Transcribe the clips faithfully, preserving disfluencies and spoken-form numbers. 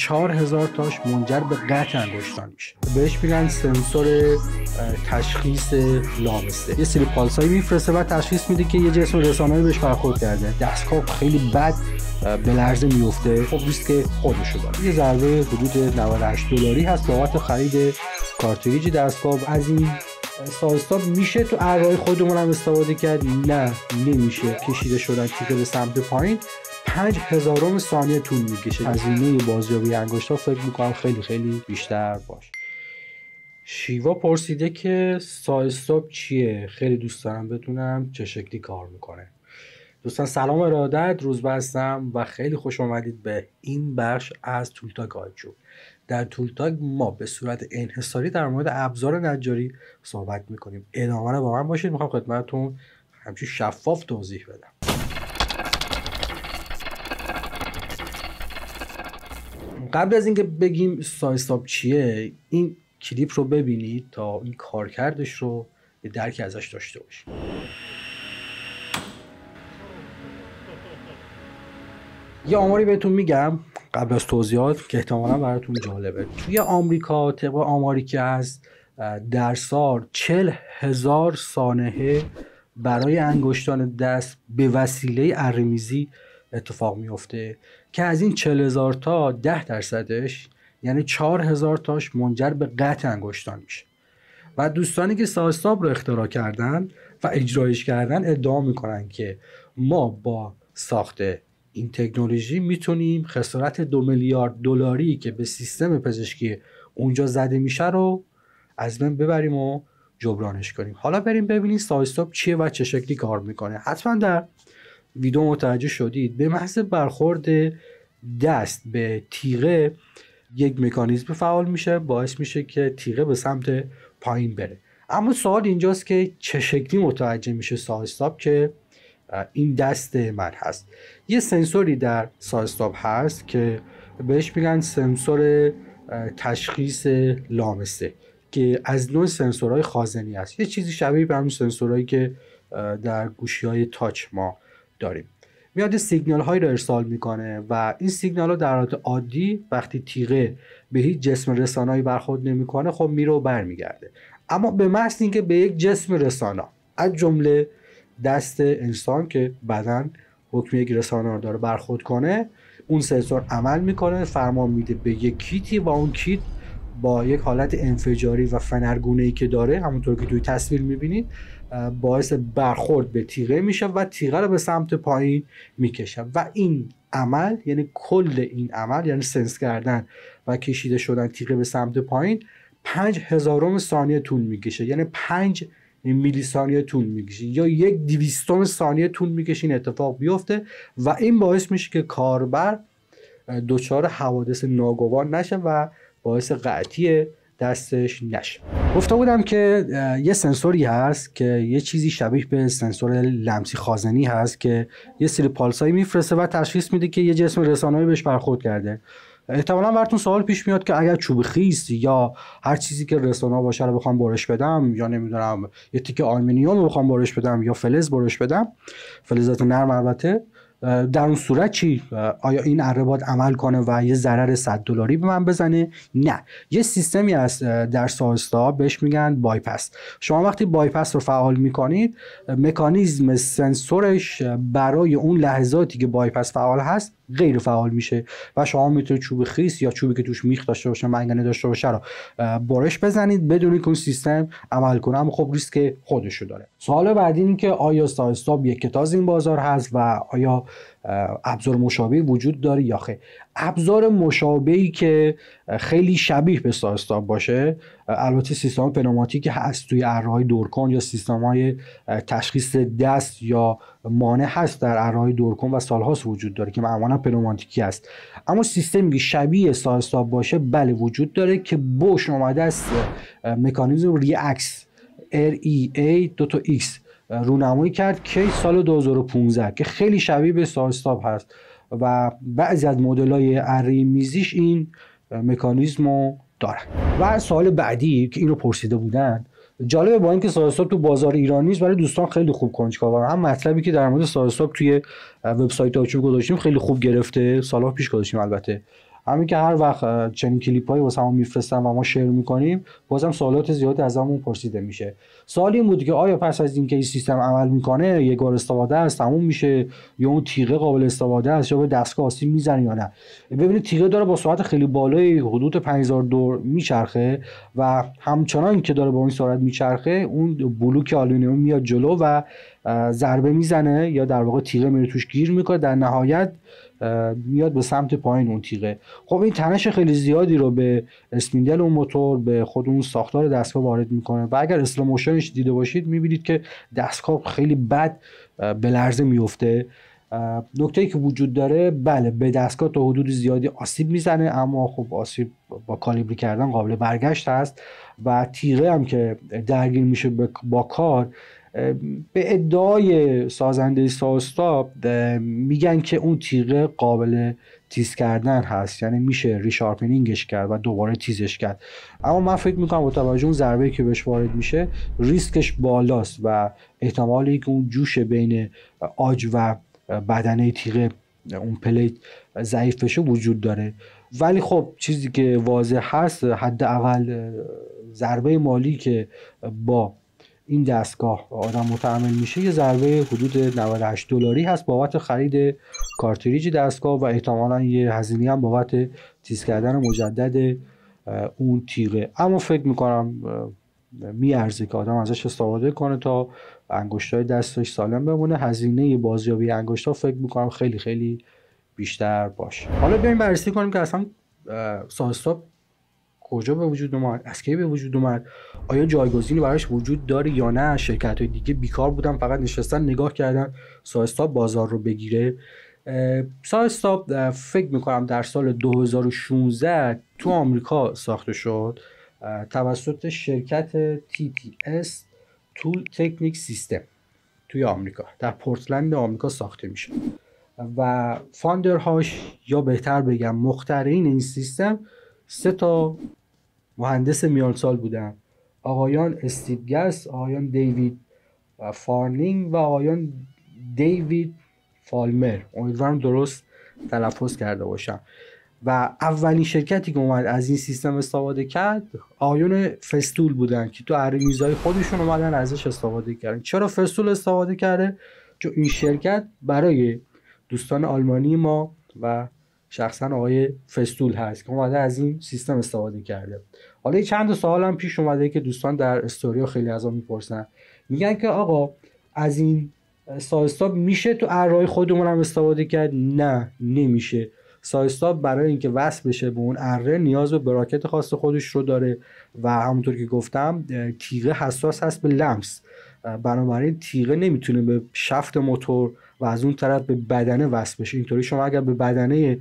چهار هزار تاش منجر به قطع انگشتان میشه. بهش میگن سنسور تشخیص لامسه. یه سری پالسایی میفرسته و تشخیص میده که یه جسم رسانه‌ای بهش برخورد کرده. دستگاه خیلی بد به لرزه میفته. خب ریسک خودشو داره. یه ضربه حدود نود و هشت دلاری هست بابت خرید کارتریج دستگاه. از این سایستاب میشه تو ارائه خودمون هم استفاده کرد؟ نه نمیشه. کشیده شدن تیکه به سمت پایین پنج هزارم ثانیه طول میکشه. هزینه بازیابی انگشت‌ها فکر میکنم خیلی خیلی بیشتر باشه. شیوا پرسیده که سایستاب چیه؟ خیلی دوست دارم بدونم چه شکلی کار میکنه. دوستان سلام ارادت، روزبه هستم و خیلی خوش آمدید به این بخش از تولتاک آیکیو. در تولتاک ما به صورت انحصاری در مورد ابزار نجاری صحبت میکنیم. ادامه رو با من باشید. میخوام خدمتتون همچین شفاف توضیح بدم. قبل از اینکه بگیم سایستاب چیه، این کلیپ رو ببینید تا این کارکردش رو یه درکی ازش داشته باشید. یه آماری بهتون میگم قبل از توضیحات که احتمالاً براتون جالبه. توی آمریکا طبق آماری که هست در سال چهل هزار سانحه برای انگشتان دست به وسیله اره‌میزی اتفاق میفته که از این چهل هزار تا ده درصدش یعنی چهار هزار تاش منجر به قطع انگشتان میشه. و دوستانی که سایستاب رو اختراع کردن و اجرایش کردن ادعا میکنن که ما با ساخت این تکنولوژی میتونیم خسارت دو میلیارد دلاری که به سیستم پزشکی اونجا زده میشه رو از بین ببریم و جبرانش کنیم. حالا بریم ببینیم سایستاب چیه و چه شکلی کار میکنه. حتما در ویدیو متوجه شدید به محض برخورد دست به تیغه یک مکانیزم فعال میشه، باعث میشه که تیغه به سمت پایین بره. اما سوال اینجاست که چه شکلی متوجه میشه سایستاب که این دست من هست؟ یه سنسوری در سایستاب هست که بهش میگن سنسور تشخیص لامسه که از نوع سنسورهای خازنی هست. یه چیزی شبیه به همین سنسورهایی که در گوشی‌های تاچ ما داریم. میاد سیگنال هایی رو ارسال میکنه و این سیگنال ها در حالت عادی وقتی تیغه به هیچ جسم رسانه‌ای برخورد نمیکنه خب میره و برمیگرده. اما به محض اینکه به یک جسم رسانه از جمله دست انسان که بدن حکم یک رسانه رو داره برخورد کنه، اون سنسور عمل میکنه، فرمان میده به یک کیتی و اون کیت با یک حالت انفجاری و فنرگونه‌ای که داره همونطور که توی تصویر میبینید باعث برخورد به تیغه میشه و تیغه رو به سمت پایین میکشه و این عمل یعنی کل این عمل یعنی سنس کردن و کشیده شدن تیغه به سمت پایین پنج هزارم ثانیه طول میکشه. یعنی پنج میلی ثانیه طول میکشه یا یک دویستم ثانیه طول میکشه این اتفاق بیفته و این باعث میشه که کاربر دچار حوادث ناگوار نشه و باعث قطعی دستش نشه. گفته بودم که یه سنسوری هست که یه چیزی شبیه به سنسور لمسی خازنی هست که یه سری پالسایی میفرسته و تشخیص میده که یه جسم رسانه‌ای بهش برخورد کرده. احتمالاً براتون سوال پیش میاد که اگر چوب خیس یا هر چیزی که رسانه باشه رو بخوام برش بدم یا نمیدونم یه تیکه آلومینیوم رو بخوام برش بدم یا فلز برش بدم، فلزات نرم البته، در اون صورت چی؟ آیا این اره باید عمل کنه و یه ضرر صد دلاری به من بزنه؟ نه. یه سیستمی هست در سایستاب بهش میگن بایپس. شما وقتی بایپس رو فعال میکنید مکانیزم سنسورش برای اون لحظاتی که بایپس فعال هست غیر فعال میشه و شما میتونید چوب خیس یا چوبی که توش میخ داشته باشه منگنه داشته باشه رو برش بزنید بدون اینکه اون سیستم عمل کنه، اما خب ریسک خودشو داره. سوال بعدی این که آیا سایستاب یک تاز این بازار هست و آیا ابزار مشابهی وجود داره یا خیر؟ ابزار مشابهی که خیلی شبیه به سایستاب باشه البته سیستم پنوماتیک هست توی اره‌های دورکن یا سیستم‌های تشخیص دست یا مانع هست در اره‌های دورکن و سالهاست وجود داره که معمولا پنوماتیکی هست. اما سیستمی که شبیه سایستاب باشه بله وجود داره که بوش اومده است مکانیزم ریاکس ار ای ای دو تا ایکس رونمایی کرد که سال دو هزار و پانزده که خیلی شبیه به سایستاب هست و بعضی از مدل‌های اره میزیش این مکانیزم رو دارن. و سوال بعدی که اینو پرسیده بودن جالبه، با اینکه سایستاب تو بازار ایران نیست ولی دوستان خیلی خوب کنجکاون. هم مطلبی که در مورد سایستاب توی وبسایت آیکیو گذاشتیم خیلی خوب گرفته، سال‌ها پیش گذاشتیم البته، همین که هر وقت چنین کلیپایی واسه ما میفرستن و ما شیر میکنیم بازم سوالات زیادی از همون پرسیده میشه. سوال این بود که آیا پس از اینکه این سیستم عمل میکنه یک بار استفاده است تموم میشه یا اون تیغه قابل استفاده است یا به دستگاه آسیب میزنه یا نه؟ ببینید تیغه داره با سرعت خیلی بالای حدود پنج هزار دور میچرخه و همچنان که داره با این سرعت میچرخه اون بلوک آلومینیوم میاد جلو و ضربه میزنه یا در واقع تیغه میره توش گیر میکنه، در نهایت میاد به سمت پایین اون تیغه. خب این تنش خیلی زیادی رو به اسپیندل اون موتور به خود اون ساختار دستگاه وارد میکنه و اگر اسلو موشنش دیده باشید میبینید که دستگاه خیلی بد به لرزه میفته. نکته‌ای که وجود داره بله به دستگاه تا حدود زیادی آسیب میزنه، اما خب آسیب با کالیبری کردن قابل برگشت هست و تیغه هم که درگیر میشه با کار به ادعای سازنده ساستاب میگن که اون تیغه قابل تیز کردن هست، یعنی میشه ریشارپنینگش کرد و دوباره تیزش کرد. اما من فکر میکنم با توجه اون ضربه‌ای که بهش وارد میشه ریسکش بالاست و احتمالی که اون جوش بین آج و بدنه تیغه اون پلیت ضعیف بشه وجود داره. ولی خب چیزی که واضح هست حداقل ضربه مالی که با این دستگاه آدم متحمل میشه یه ضربه حدود نود و هشت دلاری هست بابت خرید کارتریج دستگاه و احتمالاً یه هزینه هم بابت تیز کردن مجدد اون تیغه. اما فکر میکنم میارزه که آدم ازش استفاده کنه تا انگشتای دستش سالم بمونه. هزینه بازیابی انگشتا فکر میکنم خیلی خیلی بیشتر باشه. حالا بیایم بررسی کنیم که اصلا ساستاب کجا به وجود اومد، از کی به وجود اومد، آیا جایگزینی براش وجود داره یا نه. شرکت‌های دیگه بیکار بودن فقط نشستن نگاه کردن ساستاب بازار رو بگیره. ساستاب فکر میکنم در سال دو هزار و شانزده تو آمریکا ساخته شد توسط شرکت تی تی اس تول تکنیک سیستم توی آمریکا در پورتلند آمریکا ساخته میشه و فاندرهاش یا بهتر بگم مخترعین این سیستم سه تا مهندس میان سال بودن، آقایان استیو گس، آقایان دیوید فارنینگ و آقایان دیوید فالمر. امیدوارم درست تلفظ کرده باشم. و اولین شرکتی که اومد از این سیستم استفاده کرد آقایان فستول بودن که تو ارمیزای خودشون اومدن ازش استفاده کردن. چرا فستول استفاده کرده؟ چون این شرکت برای دوستان آلمانی ما و شخصا آقای فستول هست که اومده از این سیستم استفاده کرده. حالا چند سوال هم پیش اومده که دوستان در استوریا خیلی ازم میپرسن، میگن که آقا از این ساستاب میشه تو ارای خودمون هم استفاده کرد؟ نه نمیشه. ساستاب برای اینکه وصل بشه به اون اره نیاز به براکت خاص خودش رو داره و همونطور که گفتم تیغه حساس هست به لمس، بنابراین تیغه نمیتونه به شافت موتور و از اون طرف به بدنه وصل بشه. اینطوری شما اگر به بدنه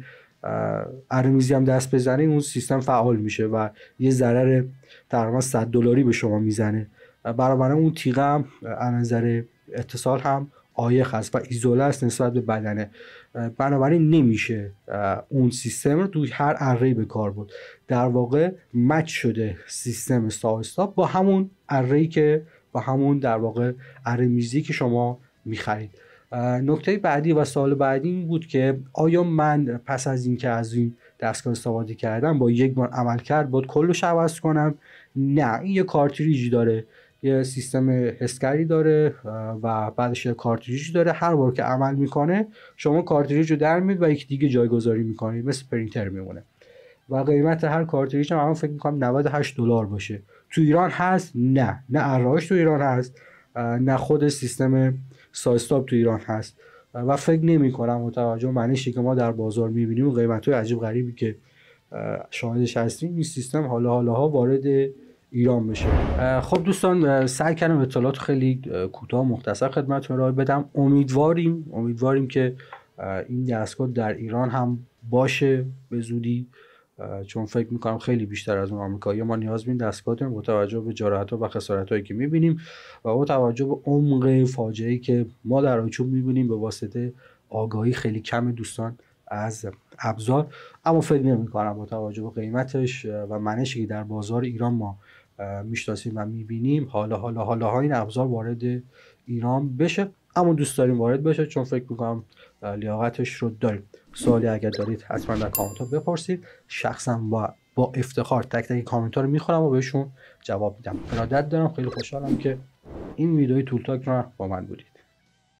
ارمیزی هم دست بزنید اون سیستم فعال میشه و یه ضرر تقریبا صد دلاری به شما میزنه. برابر اون تیغه هم از نظر اتصال هم عایق هست و ایزوله است نسبت به بدنه، بنابراین نمیشه اون سیستم رو توی هر اره‌ای به کار برد. در واقع مچ شده سیستم ساستاب با همون اره‌ای که با همون در واقع اره میزی که شما میخرید. نکته بعدی و سوال بعدی این بود که آیا من پس از اینکه از این دستگاه استفاده کردم با یک بار عمل کرد باید کلش عوض کنم؟ نه، این یه کارتریجی داره، یه سیستم حسگری داره و بعدش یه کارتریج داره. هر بار که عمل میکنه شما کارتریج رو در میید و یک دیگه جایگذاری میکنید، مثل پرینتر میمونه و قیمت هر کارتریج هم, هم فکر میکنم نود و هشت دلار باشه. تو ایران هست؟ نه، نه ارائه‌اش تو ایران هست، نه خود سیستم ساستاب تو ایران هست و فکر نمی کنم متوجه معنیشی که ما در بازار میبینیم و قیمت‌های عجیب غریبی که شاهدش هستیم این سیستم حالا حالا ها وارد ایران بشه. خب دوستان سعی کردم اطلاعات خیلی کوتاه مختصر خدمتتون ارائه بدم. امیدواریم امیدواریم که این دستگاه در ایران هم باشه به زودی، چون فکر میکنم خیلی بیشتر از اون آمریکایی ما نیاز به این دستگاه داریم با توجه به جراحت‌ها و خسارت‌هایی که میبینیم و با توجه به عمق فاجعه‌ای که ما در آیچوب میبینیم به واسطه آگاهی خیلی کم دوستان از ابزار. اما فکر نمی‌کنم با توجه به قیمتش و منشی که در بازار ایران ما میشناسیم و میبینیم حالا حالا حالا ها این ابزار وارد ایران بشه، اما دوست داریم وارد بشه چون فکر میکنم لیاقتش رو داریم. سوالی اگر دارید حتما در کامنت ها بپرسید. شخصا با با افتخار تک تک کامنت ها رو میخونم و بهشون جواب میدم. ارادت دارم، خیلی خوشحالم که این ویدیوی تول تاک رو با من بودید.